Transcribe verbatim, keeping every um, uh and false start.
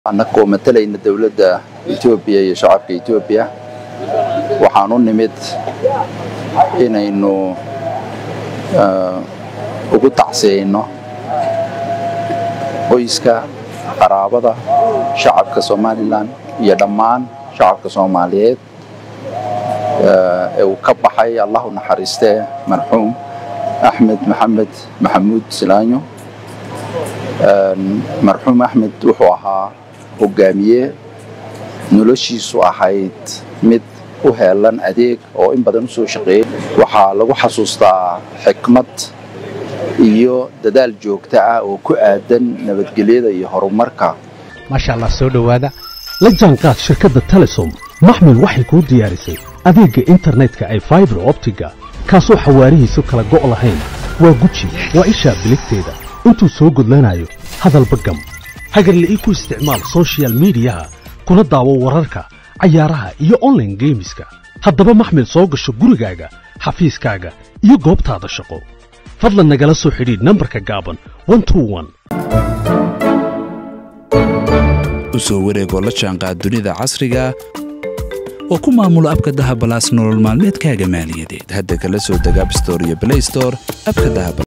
annagoo matalayna dawladda Itoobiya iyo shacabka Itoobiya waxaan u nimid inaynu ugu tacsiino qoyska qaraabada shacabka Soomaaliland iyo dhammaan shacabka Soomaaliyeed ee uu ka baxay Allah u naxariistay marxuum Ahmed Maxamed Maxamuud Silaanyo marxuum Ahmed wuxuu ahaa hogaamiye noloshiisu ahayd mid u heelan adeeg oo in badan soo shaqeeyay waxa lagu xasuustaa xikmad iyo dadaal joogto ah oo ku aadan nabadgelyada iyo horumarka ma sha Allah soo dhawaada la jaanqaad shirkadda Telesom maxmil waxay ku diyaarisay adeegga internetka ay fiber optiga kaasoo xawaarihiisu kala go'o lahayn waa guji waa isha biligteeda intuu soo gudlanayo hadalba gam hagarle ii ku isticmaal social media kuna daawo wararka ciyaaraha iyo online gameska haddaba maxmil soo gasho gurigaaga xafiiskaaga iyo goobtaada shaqo fadlan nagala soo xidhiidh nambarka gaaban one two one usoo wareego la jaanqaad dunida casriga oo ku maamulo abka Dahab Plus nolol maalmeedkaaga maaliyadeed hadda kala soo deg App Store iyo Play Store abka Dahab